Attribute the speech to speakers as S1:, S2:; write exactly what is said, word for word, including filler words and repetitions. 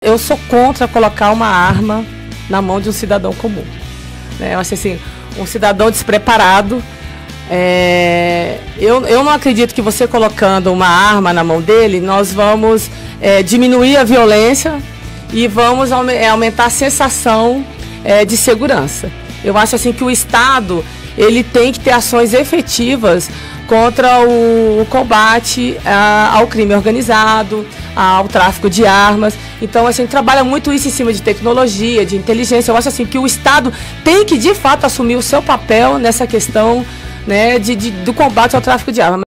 S1: eu sou contra colocar uma arma na mão de um cidadão comum. Né? Eu acho assim, um cidadão despreparado, é, eu, eu não acredito que você colocando uma arma na mão dele, nós vamos é, diminuir a violência e vamos aume- é, aumentar a sensação é, de segurança. Eu acho assim que o Estado ele tem que ter ações efetivas contra o, o combate a, ao crime organizado, ao tráfico de armas. Então, assim, a gente trabalha muito isso em cima de tecnologia, de inteligência. Eu acho assim que o Estado tem que, de fato, assumir o seu papel nessa questão, né, de, de, do combate ao tráfico de armas.